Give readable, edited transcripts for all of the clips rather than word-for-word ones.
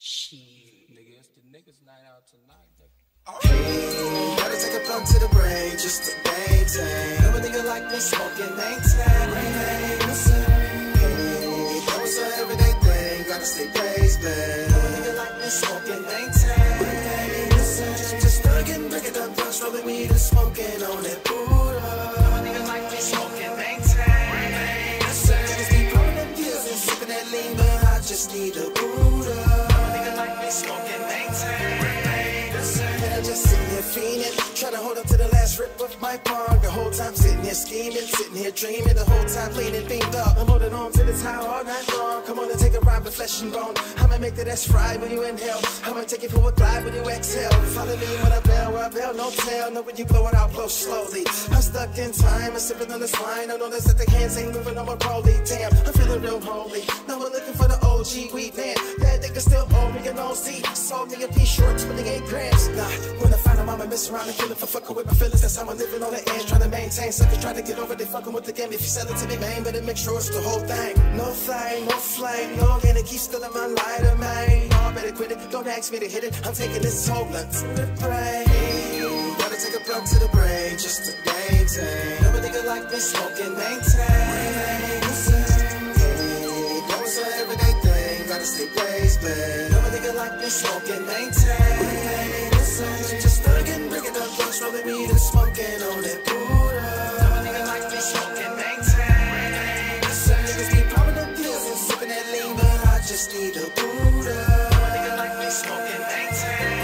Shit, nigga, it's the niggas night out tonight. Hey, gotta take a blunt to the brain just to maintain. Never nigga like me smoke-n-maintain. Hey, listen. Hey, that was an everyday thing. Gotta stay praised, man. Never nigga like me smoke-n-maintain. Hey, listen. Just thuggin', break it up, blunts, rolling weed and smoking on that Buddha. Never nigga like me smoke-n-maintain. Hey, listen. Just keep blowing them pills and sipping that lean, but I just need a Buddha. Never nigga like me smoke-n-maintain. Just sitting here fiending, trying to hold up to the last rip of my pong. The whole time sitting here scheming, sitting here dreaming. The whole time leaning, beamed up. I'm holding on to this high all night long. Come on and take a ride with flesh and bone. I'ma make that ass fry when you inhale. I'ma take it for a glide when you exhale. Follow me when I bail, no tail. Know when you blow it out, blow slowly. I'm stuck in time, I'm sipping on this wine. I notice that the hands ain't moving on my rolly. Damn, I'm feeling real holy. Now we're looking for the OG weed man. That nigga still owe me an OC. Sold me a piece short, 28 grams. Nah. When I find them, I'ma mess around and kill it for fucking with my feelings. That's how I'm living on the edge, trying to maintain. Suckers trying to get over, they fucking with the game. If you sell it to me, man, better make sure it's the whole thing. No flame, no flame, no gain, it keeps stealing my lighter, man. No, I better quit it, don't ask me to hit it. I'm taking this whole blunt to the brain. Gotta take a blunt to the brain just to maintain. Never nigga like me smoke-n-maintain. Listen, hey, that was an everyday thing. Gotta stay praised, man. Never nigga like me smoke-n-maintain. Just thuggin', break it up, blunts, rolling weed and smoking on that Buddha. Never nigga like me smoke-n-maintain. Some niggas keep popping them pills and sipping that lean, but I just need a Buddha. Never nigga like me smoke-n-maintain.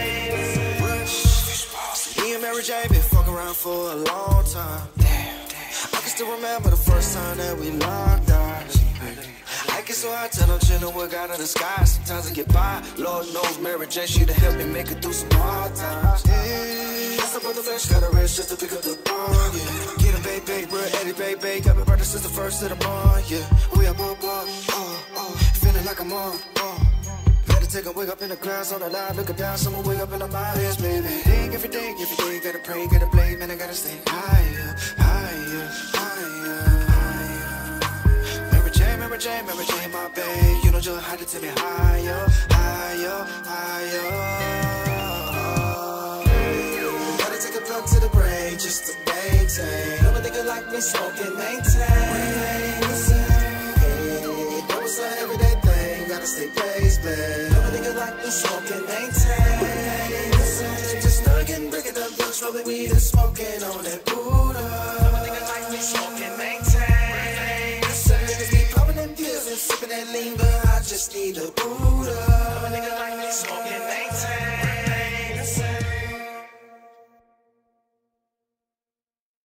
Me and Mary J been fucking around for a long time. I can still remember the first time that we locked eyes. I get so high, tell them chillin' with God in the sky. Sometimes I get by, Lord knows Mary J, she to help me make it through some hard times. Yeah, that's up on the flesh, got a rest just to pick up the ball, yeah. Get a baby, bro, Eddie, baby, got me brother since the first of the month, yeah. We up, feeling like I'm on, Gotta take a wake up in the clouds on the line, looking down, someone wake up in the mind, yes, baby. Think every day, gotta pray, gotta blame, man, I gotta stay higher, higher, higher. Mary J, my babe, you know just how to take me higher, higher, higher. Gotta take a blunt to the brain just to maintain. Never nigga like me smoke-n-maintain. Listen, hey, that was an everyday thing. Gotta stay praised, man. Never nigga like me smoke-n-maintain. Listen, just thuggin', break it up, blunts, rolling weed and smoking on that Buddha. Never nigga like me smoke-n-maintain. Sipping that lean, but I just need a Buddha.